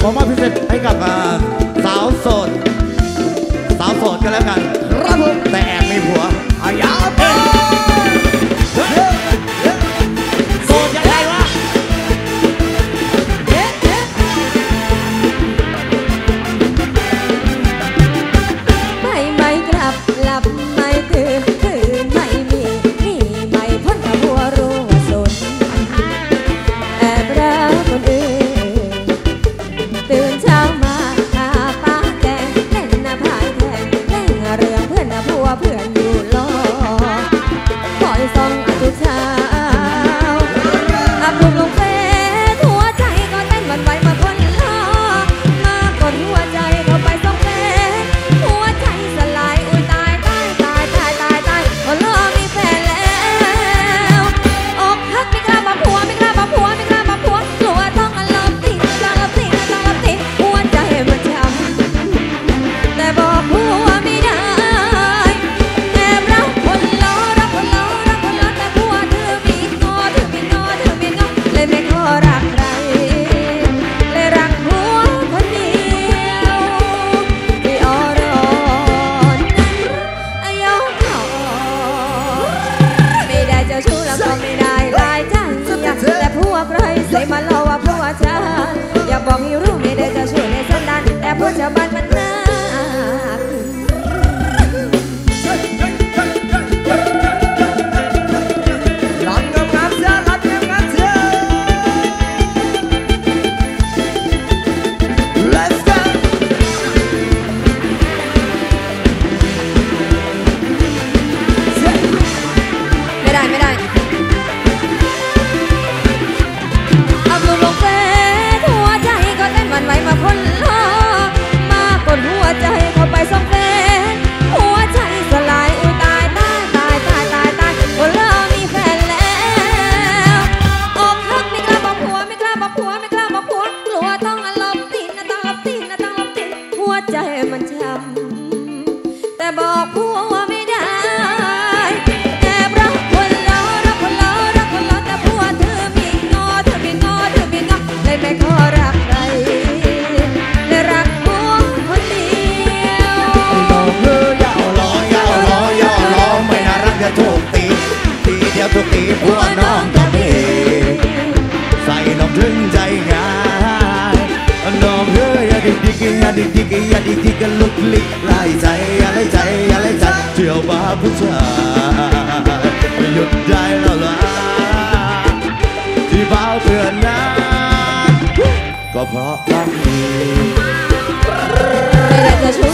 ผมมอบพิเศษให้กับสาวโสดกันแล้วกันครับผมแต่แอบมีผัวอายาโสดยังไงวะไม่กลับหลับไม่ตื่นไม่มีนี่ไม่พ้นกับหัวรู้ว่าสนแอบรักคนอื่นตื่นเช้ามาหาป้าแดงเล่นหน้าพายแทงเล่นเรื่องเพื่อนผัวเพื่อนอยู่รอคอยส่องทุกเช้าปลุกลงเฟซหัวใจก็เต้นหวั่นไหวมาคนล้มากดหัวใจเข้าไปส่องเฟซหัวใจสลายอุ้ยตายคนล้อมีแฟนแล้วอกหักไม่กล้ามาผัวกลัวต้องอารมณ์ติดหัวใจมันช้ำแต่บอกผัวไม่ได้แอบรักคนล้อแต่ผัวเธอมีงอเลยไม่ขอรักใครเลยรักผัวคนเดียวที่อ่อนร้อนนั้นยอมถอนไม่ได้เจ้าชู้แล้วก็ไม่ได้ลายใจแต่ผัวใครใส่มาเล่าว่าผัวฉันอย่าบอกให้รู้ไม่ได้เจ้าชู้ในสันดานแต่ผัวชาวบ้านมันน่าไม่ได้เอามือลงเฟซหัวใจก็เต้นหวั่นไหวมาคนล้อมากดหัวใจเข้าไปส่องเฟซหัวใจสลายอุ้ยตายคนล้อมีแฟนแล้วอกหักไม่กล้าบอกผัวกลัวต้องอารมณ์ติดหัวใจมันช้ำแต่บอกผัวไม่ได้แอบรักคนล้อแต่ผัวเธอมีงอเลยไม่ขอรักใครเลยรักผัวคนเดียวน้องอย่าร้องไม่น่ารักจะถูกตีเดียวถูกตีผัวน้องก็มีใส่น้องถึงใจง่ายน้องอย่าดิกกันลุกลิกไล่ใจเที่ยวบ้าผู้ชายหยุดได้แล้วล่ะที่บ้าเพื่อนนั้นก็เพราะรักนี้ไม่ได้จะช่วย